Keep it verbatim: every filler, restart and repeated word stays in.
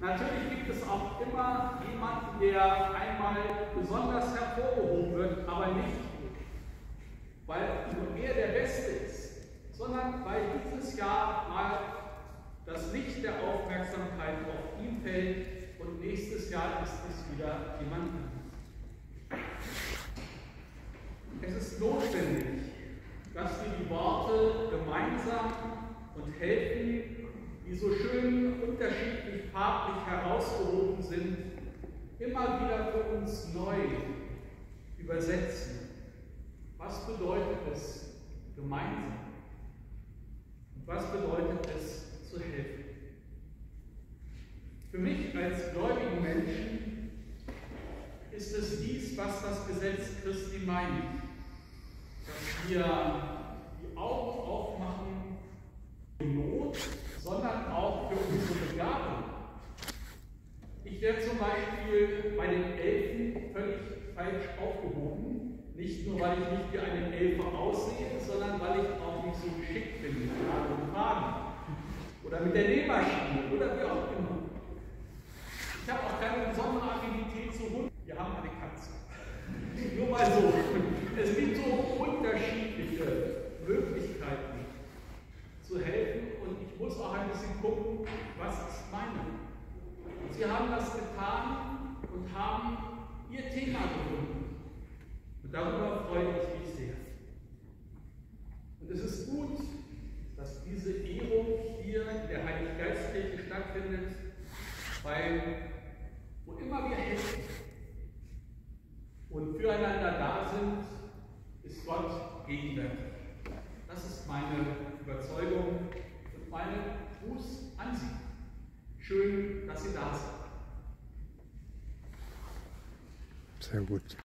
Natürlich gibt es auch immer jemanden, der einmal besonders hervorgehoben wird, aber nicht, weil nur er der Beste ist, sondern weil dieses Jahr mal das Licht der Aufmerksamkeit auf ihn fällt und nächstes Jahr ist es wieder jemand anderes. Es ist notwendig, dass wir die Worte gemeinsam und helfen, die so schön unterschiedlich farblich herausgehoben sind, immer wieder für uns neu übersetzen. Was bedeutet es gemeinsam? Und was bedeutet es zu helfen? Für mich als gläubigen Menschen ist es dies, was das Gesetz Christi meint, dass wir die Augen aufmachen in Not, sondern auch für unsere Begabung. Ich werde zum Beispiel bei den Elfen völlig falsch aufgehoben, nicht nur, weil ich nicht wie eine Elfe aussehe, sondern weil ich auch nicht so geschickt bin mit Fragen und Fragen oder mit der Nähmaschine oder wie auch immer. Ich habe auch keine besondere Affinität zu Hunden. Wir haben eine Katze. Nur mal so. Es gibt so unterschiedliche Möglichkeiten zu helfen und ich muss auch ein bisschen gucken, was ist meine. Und sie haben das getan und haben ihr Thema gefunden. Und darüber freue ich mich sehr. Und es ist gut, dass diese Ehrung hier in der Heiliggeistkirche stattfindet, weil wo immer wir helfen und füreinander da sind, ist Gott gegenwärtig. Das ist meine Überzeugung und meine Gruß an Sie. Schön, dass Sie da sind. Sehr gut.